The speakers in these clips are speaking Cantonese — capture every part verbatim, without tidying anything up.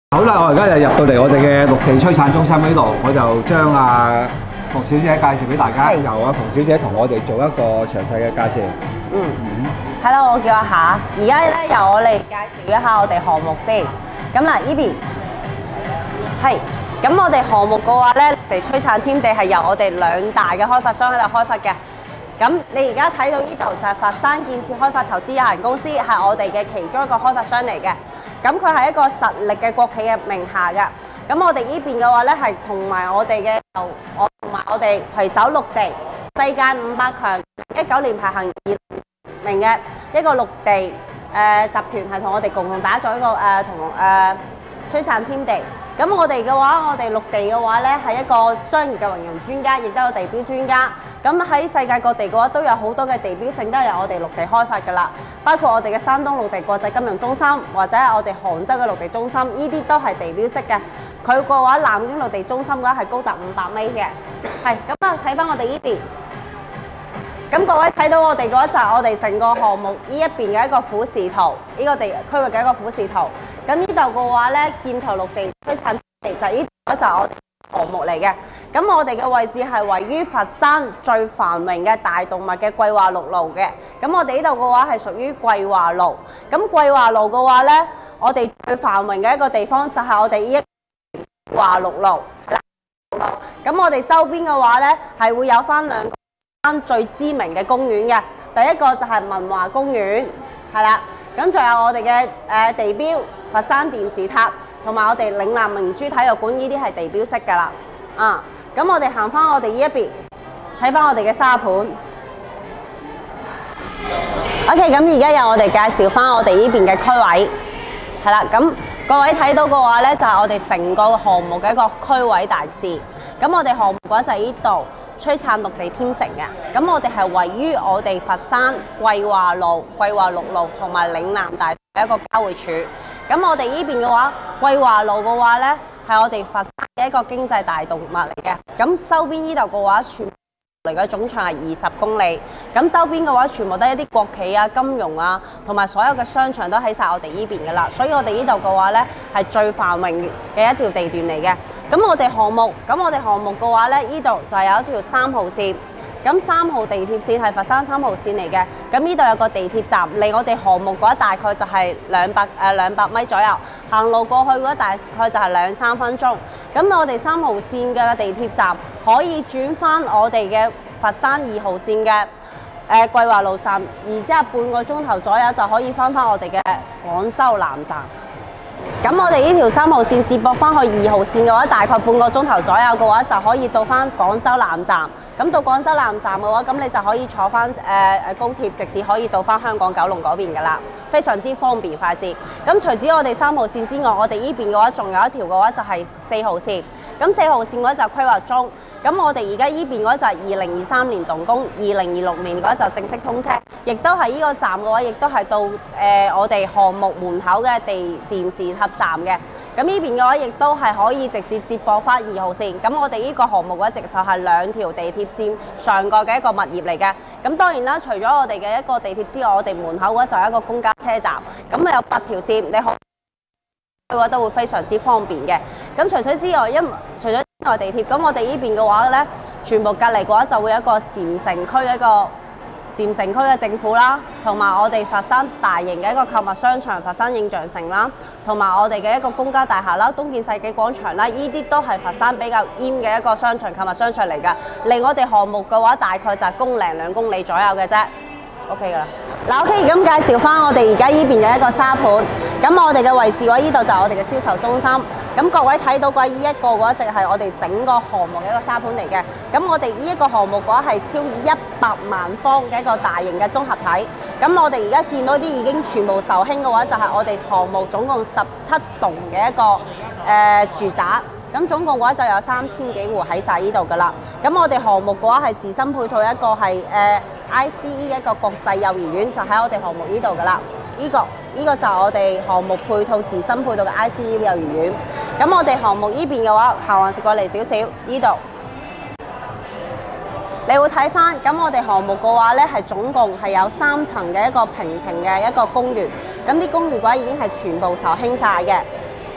好啦，我而家就入到嚟我哋嘅綠地催產中心呢度，我就將阿馮小姐介紹俾大家，由阿馮小姐同我哋做一個詳細嘅介紹。 嗯，Hello， 我叫阿夏，而家咧由我嚟介紹一下我哋項目先。咁嗱，呢邊係，咁我哋項目嘅話咧，綠地催產天地係由我哋兩大嘅開發商喺度開發嘅。咁你而家睇到呢度就係佛山建設開發投資有限公司，係我哋嘅其中一個開發商嚟嘅。咁佢係一個實力嘅國企嘅名下㗎。咁我哋呢邊嘅話咧，係同埋我哋嘅我同埋我哋攜手綠地世界五百強一九年排行二名嘅一個綠地誒、呃、集團，係同我哋共同打造一個誒、呃、同誒、呃、催產天地。咁我哋嘅話，我哋綠地嘅話咧，係一個商業嘅運營專家，亦都有地標專家。咁喺世界各地嘅話，都有好多嘅地標性都係由我哋綠地開發㗎啦。包括我哋嘅山東綠地國際金融中心，或者係我哋杭州嘅綠地中心，呢啲都係地標式嘅。佢嘅話，南京綠地中心嘅話係高達五百米嘅。係咁啊，睇翻我哋呢邊。咁各位睇到我哋嗰一集，我哋成個項目呢一邊嘅一個俯視圖，呢、這個地區域嘅一個俯視圖。咁呢度嘅話咧，箭頭綠地催產地就呢度就係我哋項目嚟嘅。咁我哋嘅位置係位於佛山最繁榮嘅大動脈嘅桂華綠路嘅。咁我哋呢度嘅話係屬於桂華路。咁桂華路嘅話咧，我哋最繁榮嘅一個地方就係我哋呢一華綠路。咁我哋周邊嘅話咧，係會有翻兩個最知名嘅公園嘅。第一個就係文華公園，係啦。咁仲有我哋嘅誒地標佛山電視塔，同埋我哋嶺南明珠體育館，呢啲係地標式㗎啦。啊，咁我哋行翻我哋呢一邊，睇翻我哋嘅沙盤。OK， 咁而家由我哋介紹翻我哋呢邊嘅區位，係啦。咁各位睇到嘅話咧，就係、是、我哋成個項目嘅一個區位大致。咁我哋項目嘅話就係呢度。催產綠地天成嘅，咁我哋係位於我哋佛山桂華路、桂華綠路同埋嶺南大道嘅一個交匯處。咁我哋呢邊嘅話，桂華路嘅話咧，係我哋佛山嘅一個經濟大動脈嚟嘅。咁周邊呢度嘅話，全嚟嘅總長係二十公里。咁周邊嘅話，全部都係一啲國企啊、金融啊，同埋所有嘅商場都喺晒我哋呢邊㗎啦。所以我哋呢度嘅話咧，係最繁榮嘅一條地段嚟嘅。咁我哋項目，咁我哋項目嘅話咧，呢度就係有一條三號線。咁三號地鐵線係佛山三號線嚟嘅。咁呢度有個地鐵站，離我哋項目嗰一大概就係兩百誒兩百米左右。行路過去嗰一大概就係兩三分鐘。咁我哋三號線嘅地鐵站可以轉翻我哋嘅佛山二號線嘅誒桂華路站，然之後半個鐘頭左右就可以翻翻我哋嘅廣州南站。咁我哋呢條三號線接駁翻去二號線嘅話，大概半個鐘頭左右嘅話，就可以到翻廣州南站。咁到廣州南站嘅話，咁你就可以坐翻誒誒高鐵，直接可以到翻香港九龍嗰邊㗎啦，非常之方便快捷。咁除咗我哋三號線之外，我哋呢邊嘅話，仲有一條嘅話就係四號線。咁四號線嘅話就規劃中。咁我哋而家呢邊嘅話就係二零二三年動工，二零二六年嘅話就正式通車，亦都係呢個站嘅話，亦都係到誒、呃、我哋項目門口嘅地電視塔站嘅。咁呢邊嘅話，亦都係可以直接接駁翻二號線。咁我哋呢個項目嘅一直就係兩條地鐵線上蓋嘅一個物業嚟嘅。咁當然啦，除咗我哋嘅一個地鐵之外，我哋門口嘅話就係一個公交車站。咁有八條線，你可嘅話都會非常之方便嘅。咁除此之外，因除咗內地鐵，咁我哋呢邊嘅話咧，全部隔離嘅話就會有一個禪城區嘅一個禪城區嘅政府啦，同埋我哋佛山大型嘅一個購物商場佛山印象城啦，同埋我哋嘅一個公家大廈啦，東建世紀廣場啦，呢啲都係佛山比較淹嘅一個商場購物商場嚟㗎。離我哋項目嘅話，大概就係公零兩公里左右嘅啫。OK 㗎啦。嗱 ，OK， 咁介紹翻我哋而家呢邊嘅一個沙盤。咁我哋嘅位置嘅話，呢度就係我哋嘅銷售中心。咁各位睇到嘅呢一個嘅話，就係我哋整個項目嘅一個沙盤嚟嘅。咁我哋呢一個項目嘅話係超一百萬方嘅一個大型嘅綜合體。咁我哋而家見到啲已經全部售罄嘅話，就係我哋項目總共十七棟嘅一個誒、呃、住宅。咁總共嘅話就有三千幾戶喺晒呢度㗎啦。咁我哋項目嘅話係自身配套一個係誒、呃、I C E 嘅一個國際幼兒園，就喺我哋項目呢度㗎啦。呢、這個呢、這個就係我哋項目配套自身配套嘅 I C E 幼兒園。咁我哋項目呢邊嘅話，行環食過嚟少少呢度，你會睇翻。咁我哋項目嘅話咧，係總共係有三層嘅一個平層嘅一個公寓。咁啲公寓嘅話已經係全部售罄晒嘅。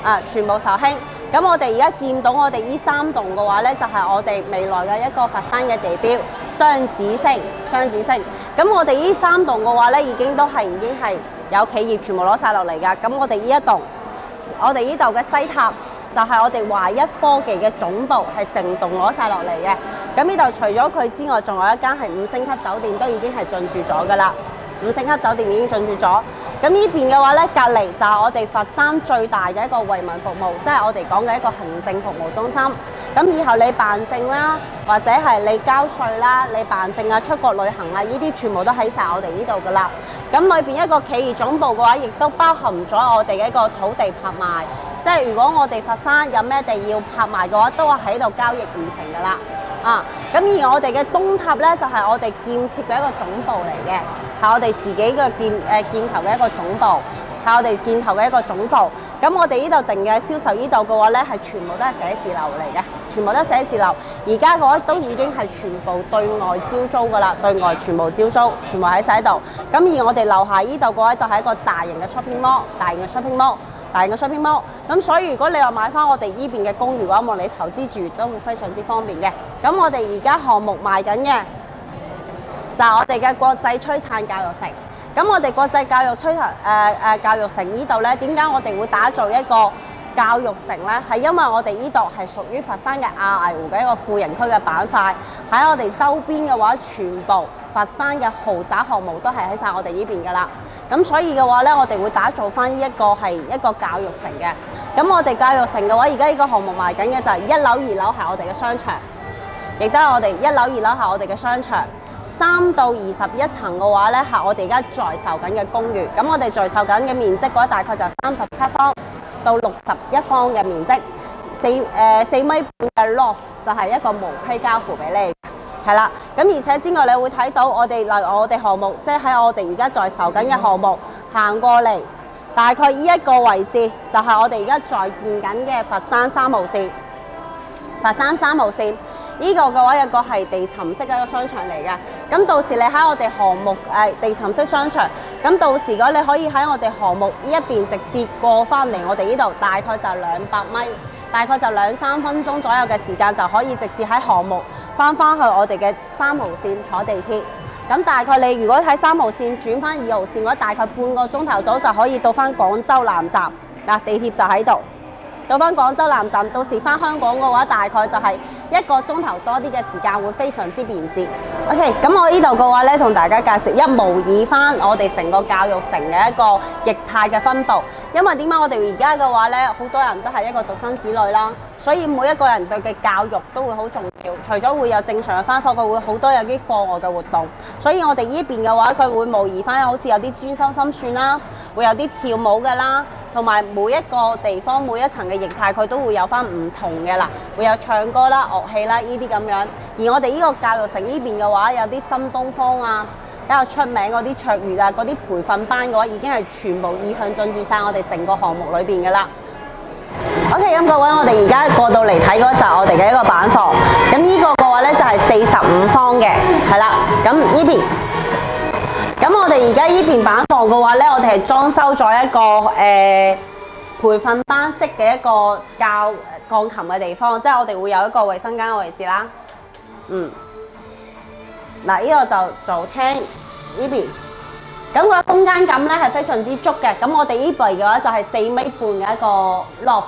啊，全部售罄。咁我哋而家見到我哋呢三棟嘅話咧，就係、是、我哋未來嘅一個佛山嘅地標雙子星，雙子星。咁我哋呢三棟嘅話咧，已經都係已經係有企業全部攞晒落嚟㗎。咁我哋呢一棟，我哋呢度嘅西塔就係我哋華一科技嘅總部，係成棟攞晒落嚟嘅。咁呢度除咗佢之外，仲有一間係五星級酒店，都已經係進駐咗㗎啦。五星級酒店已經進駐咗。咁呢邊嘅話咧，隔離就係我哋佛山最大嘅一個惠民服務，即係我哋講嘅一個行政服務中心。咁以後你辦證啦，或者係你交稅啦，你辦證啊、出國旅行啊，呢啲全部都喺晒我哋呢度噶啦。咁裏邊一個企業總部嘅話，亦都包含咗我哋嘅一個土地拍賣，即係如果我哋佛山有咩地要拍賣嘅話，都係喺度交易完成噶啦。啊，咁而我哋嘅東塔咧，就係、是、我哋建設嘅一個總部嚟嘅，係我哋自己嘅建誒、呃、建頭嘅一個總部，係我哋建頭嘅一個總部。咁我哋呢度定嘅銷售呢度嘅話咧，係全部都係寫字樓嚟嘅，全部都係寫字樓。而家嘅話都已經係全部對外招租噶啦，對外全部招租，全部喺晒度。咁而我哋樓下呢度嘅話，就係一個大型嘅 shopping mall， 大型嘅 shopping mall。大型嘅 shopping mall， 咁所以如果你話買翻我哋依邊嘅公寓嘅話，望你投資住都會非常之方便嘅。咁我哋而家項目賣緊嘅就係我哋嘅國際璀璨教育城。咁我哋國際教育璀璨誒誒教育城呢度咧，點解我哋會打造一個教育城咧？係因為我哋呢度係屬於佛山嘅亞藝湖嘅一個富人區嘅板塊，喺我哋周邊嘅話，全部佛山嘅豪宅項目都係喺晒我哋呢邊噶啦。咁所以嘅話咧，我哋會打造翻呢一個係一個教育城嘅。咁我哋教育城嘅話，而家呢個項目賣緊嘅就係一樓、二樓係我哋嘅商場，亦都係我哋一樓、二樓係我哋嘅商場。三到二十一層嘅話咧，係我哋而家在售緊嘅公寓。咁我哋在售緊嘅面積嘅話，大概就三十七方到六十一方嘅面積，四誒四米半嘅 loft 就係一個無批交付俾你。係啦，咁而且之外，你會睇到我哋例如我哋項目，即係喺我哋而家在售緊嘅項目行過嚟，大概呢一個位置就係我哋而家在建緊嘅佛山三號線。佛山三號線呢個嘅話，有個係地沉式嘅一個商場嚟嘅。咁到時你喺我哋項目誒地沉式商場，咁到時如果你可以喺我哋項目呢一邊直接過翻嚟我哋呢度，大概就兩百米，大概就兩三分鐘左右嘅時間就可以直接喺項目翻返去我哋嘅三號線坐地鐵。咁大概你如果喺三號線轉翻二號線嘅話，大概半個鐘頭早就可以到翻廣州南站。嗱，地鐵就喺度，到翻廣州南站，到時翻香港嘅話，大概就係一個鐘頭多啲嘅時間，會非常之便捷。OK， 咁我呢度嘅話咧，同大家介紹一模擬翻我哋成個教育城嘅一個液態嘅分佈。因為點解我哋而家嘅話咧，好多人都係一個獨生子女啦，所以每一個人對嘅教育都會好重要。除咗會有正常嘅翻課，佢會好多有啲課外嘅活動。所以我哋呢邊嘅話，佢會模擬翻好似有啲專修心算啦，會有啲跳舞嘅啦。同埋每一個地方每一層嘅形態，佢都會有翻唔同嘅啦，會有唱歌啦、樂器啦呢啲咁樣。而我哋呢個教育城呢邊嘅話，有啲新東方啊，比較出名嗰啲卓越啊，嗰啲培訓班嘅話，已經係全部意向進駐晒我哋成個項目裏邊嘅啦。OK， 咁各位，我哋而家過到嚟睇嗰就係我哋嘅一個板房。咁呢個嘅話咧就係四十五方嘅，係啦。咁呢邊。咁我哋而家呢邊板房嘅話咧，我哋係裝修咗一個誒、呃、培訓班式嘅一個教鋼琴嘅地方，即係我哋會有一個衞生間嘅位置啦。嗯，嗱，呢個就做廳呢邊，咁個空間感咧係非常之足嘅。咁我哋呢邊嘅話就係四米半嘅一個 loft。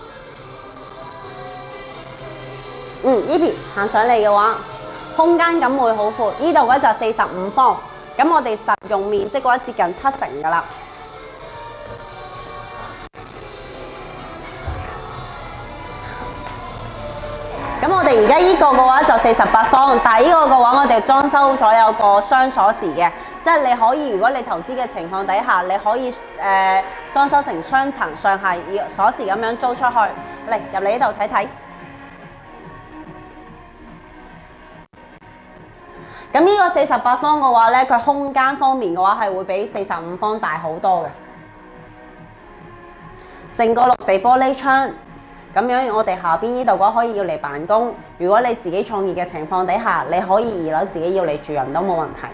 嗯，呢邊行上嚟嘅話，空間感會好闊。呢度嘅話就四十五方。咁我哋實用面積嘅話接近七成㗎啦。咁我哋而家呢個嘅話就四十八方，但係呢個嘅話我哋裝修咗有個雙鎖匙嘅，即係你可以如果你投資嘅情況底下，你可以誒、呃、裝修成雙層上下鎖匙咁樣租出去。嚟入嚟呢度睇睇。咁呢個四十八方嘅話咧，佢空間方面嘅話係會比四十五方大好多嘅。成個綠地玻璃窗，咁樣我哋下邊呢度嘅話可以要嚟辦公。如果你自己創業嘅情況底下，你可以二樓自己要嚟住人都冇問題。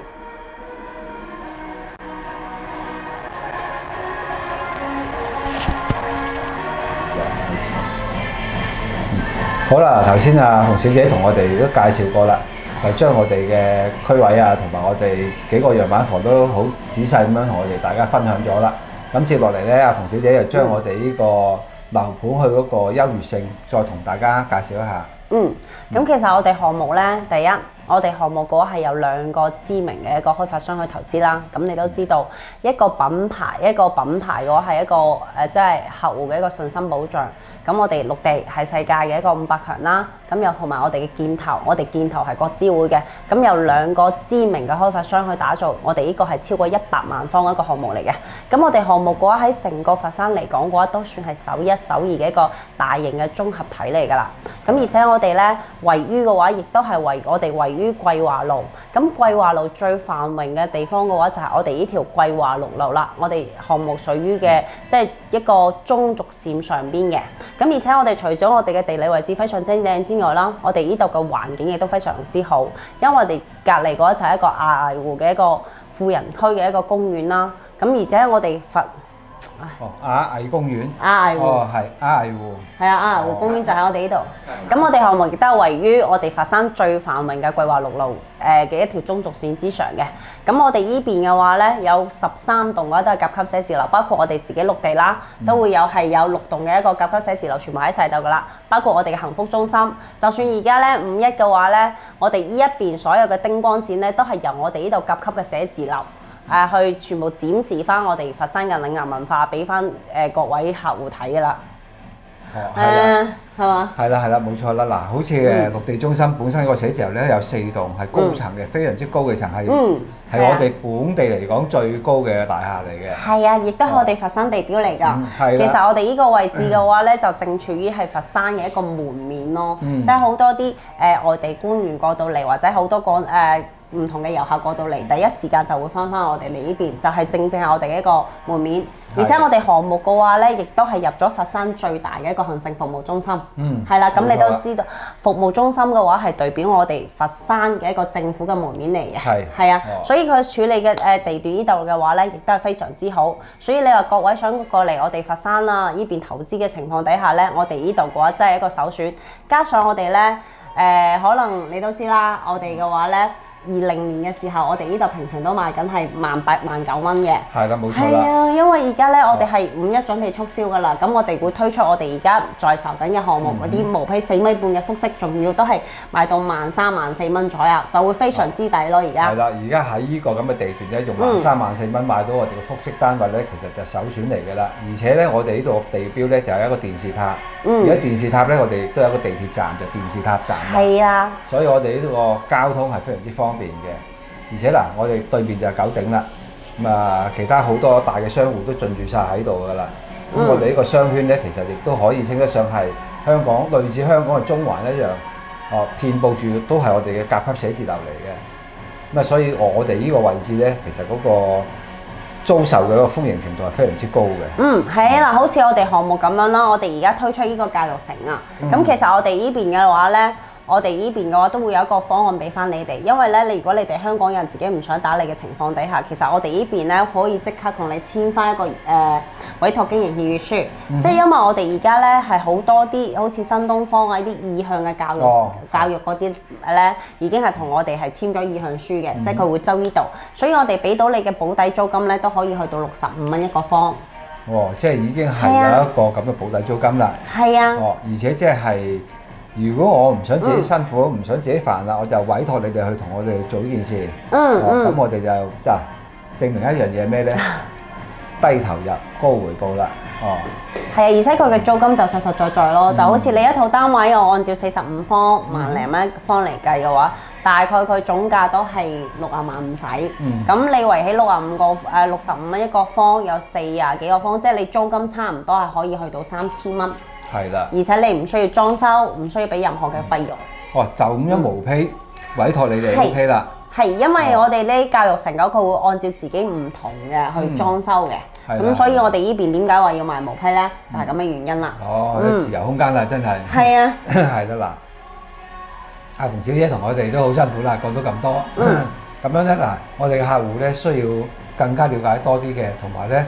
好啦，頭先啊馮小姐同我哋都介紹過啦，就將我哋嘅區位啊，同埋我哋幾個樣板房都好仔細咁樣同我哋大家分享咗啦。咁接落嚟咧，阿馮小姐就將我哋呢個樓盤佢嗰個優越性，再同大家介紹一下。 嗯，咁其實我哋項目咧，第一，我哋項目嘅話係有兩個知名嘅一個開發商去投資啦。咁你都知道，一個品牌一個品牌嘅話係一個誒，即係客戶嘅一個信心保障。咁我哋綠地係世界嘅一個五百強啦。咁又同埋我哋嘅建投，我哋建投係國資會嘅。咁有兩個知名嘅開發商去打造，我哋呢個係超過一百萬方一個項目嚟嘅。咁我哋項目嘅話喺成個佛山嚟講嘅話，都算係首一首二嘅一個大型嘅綜合體嚟㗎啦。咁而且我哋咧位於嘅話，亦都係位我哋位於桂華路。咁桂華路最繁榮嘅地方嘅話，就係我哋呢條桂華六路啦。我哋項目屬於嘅即係一個中軸線上邊嘅。咁而且我哋除咗我哋嘅地理位置非常之靚之外啦，我哋呢度嘅環境亦都非常之好，因為我哋隔離嗰一就係一個亞藝湖嘅一個富人區嘅一個公園啦。咁而且我哋佛哦，亞藝公園。 亞藝湖。哦， 係亞藝湖。 係啊，亞藝湖公園就喺我哋呢度。咁我哋項目亦都係位於我哋佛山最繁榮嘅桂華六路誒嘅一條中軸線之上嘅。咁我哋依邊嘅話咧，有十三棟嘅話都係甲級寫字樓，包括我哋自己綠地啦，都會有係有六棟嘅一個甲級寫字樓，全部喺晒度噶啦。包括我哋嘅幸福中心，就算而家咧五一嘅話咧，我哋依一邊所有嘅叮光展咧，都係由我哋呢度甲級嘅寫字樓。誒去全部展示翻我哋佛山嘅嶺南文化，俾翻誒各位客戶睇㗎啦。 哦，係啦， 係嘛？ 係啦，係啦，冇錯啦。嗱，好似誒綠地中心本身個寫字樓咧有四棟係高層嘅，非常之高嘅層，係係我哋本地嚟講最高嘅大廈嚟嘅。係啊， 亦都係我哋佛山地標嚟㗎。 係其實我哋呢個位置嘅話咧，就正處於係佛山嘅一個門面咯。即係好多啲誒外地官員過到嚟，或者好多個誒。唔同嘅遊客過到嚟，第一時間就會翻翻我哋嚟呢邊，就係、是、正正係我哋嘅一個門面。而且我哋項目嘅話咧，亦都係入咗佛山最大嘅一個行政服務中心。嗯，係啦，咁你都知道服務中心嘅話係代表我哋佛山嘅一個政府嘅門面嚟嘅。係係啊，哦、所以佢處理嘅誒地段呢度嘅話咧，亦都係非常之好。所以你話各位想過嚟我哋佛山啦呢邊投資嘅情況底下咧，我哋呢度嘅話真係一個首選。加上我哋咧誒，可能你都知啦，我哋嘅話咧。二零年嘅時候，我哋呢度平程都賣緊係萬八萬九蚊嘅。係啦，冇錯啦。係啊，因為而家咧，我哋係五一準備促銷㗎啦。咁我哋會推出我哋而家在售緊嘅項目嗰啲毛坯四米半嘅複式，仲要都係賣到萬三萬四蚊左右，就會非常之抵咯。而家係啦，而家喺呢個咁嘅地段咧，用萬三萬四蚊買到我哋嘅複式單位咧，其實就首選嚟㗎啦。而且咧，我哋呢度地標咧就係一個電視塔。而家電視塔咧，我哋都有一個地鐵站，就電視塔站。係啊。所以我哋呢個交通係非常之方便嘅。而且嗱，我哋對面就係九鼎啦，咁啊，其他好多大嘅商戶都進駐晒喺度噶啦。咁、嗯、我哋呢個商圈咧，其實亦都可以稱得上係香港類似香港嘅中環一樣，哦，遍佈住都係我哋嘅甲級寫字樓嚟嘅。咁啊，所以我哋呢個位置咧，其實嗰個租售嘅一個歡迎程度係非常之高嘅。嗯，係啊，嗱，好似我哋項目咁樣啦，我哋而家推出呢個教育城啊，咁、嗯、其實我哋呢邊嘅話咧。我哋呢邊嘅話都會有一個方案俾翻你哋，因為咧，你如果你哋香港人自己唔想打理嘅情況底下，其實我哋呢邊咧可以即刻同你簽翻一個誒、呃、委託經營協議書，嗯、即係因為我哋而家咧係好多啲好似新東方啊啲意向嘅教育、哦、教育嗰啲咧，已經係同我哋係簽咗意向書嘅，嗯、即係佢會周呢度，所以我哋俾到你嘅保底租金咧都可以去到六十五蚊一個方。哦，即係已經係有一個咁嘅保底租金啦。係啊。哦，而且即係。如果我唔想自己辛苦，唔、嗯、想自己煩啦，我就委託你哋去同我哋做呢件事。嗯嗯。咁、哦、我哋就嗱證明一樣嘢咩咧？低投入高回報啦。哦。係啊，而且佢嘅租金就實實在在咯，嗯、就好似你一套單位，我按照四十五方萬零蚊一方嚟計嘅話，嗯、大概佢總價都係六啊萬唔使。嗯。咁你圍起六啊五個誒六十五蚊一個方，有四啊幾個方，即係你租金差唔多係可以去到三千蚊。係啦，而且你唔需要裝修，唔需要俾任何嘅費用。哦，就咁樣毛坯委託你哋 O K 啦。係，因為我哋呢教育成九，佢會按照自己唔同嘅去裝修嘅。咁、嗯、所以我哋呢邊點解話要賣毛坯咧？就係咁嘅原因啦。哦，嗯、自由空間啦，真係。係啊。係啦嗱，阿馮小姐同我哋都好辛苦啦，講到咁多。咁、嗯、樣咧嗱，我哋嘅客戶咧需要更加了解多啲嘅，同埋咧。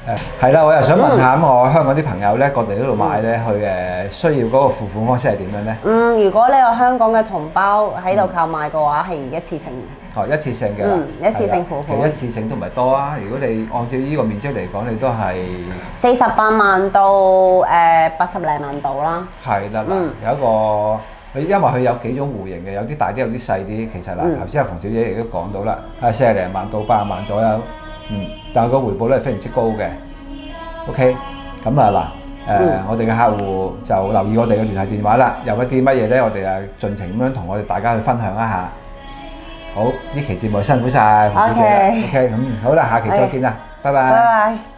誒係啦，我又想問下咁，我香港啲朋友咧過嚟呢度買咧，佢誒需要嗰個付款方式係點樣咧？ 嗯，如果你有香港嘅同胞喺度購買嘅話，係一次性嘅。 哦，一次性嘅啦， 嗯一次性付款其實一次性都唔係多啊。如果你按照呢個面積嚟講，你都係四十八萬到誒八十零萬度啦。 係啦，嗱嗯有一個佢因為佢有幾種戶型嘅，有啲大啲，有啲細啲。其實嗱， 嗯頭先阿馮小姐亦都講到啦，係四十零萬到八十萬左右，嗯，但係個回報率係非常之高嘅。OK，咁啊嗱，誒、 嗯我哋嘅客戶就留意我哋嘅聯繫電話啦，有一啲乜嘢咧，我哋啊盡情咁樣同我哋大家去分享一下。好，呢期節目辛苦晒馮小姐啦。 OK OK，咁好啦，下期再見啦，拜拜。 拜拜。